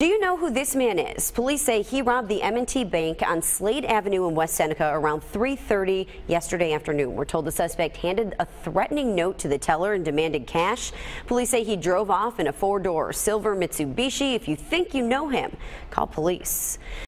Do you know who this man is? Police say he robbed the M&T Bank on Slade Avenue in West Seneca around 3:30 yesterday afternoon. We're told the suspect handed a threatening note to the teller and demanded cash. Police say he drove off in a four-door silver Mitsubishi. If you think you know him, call police.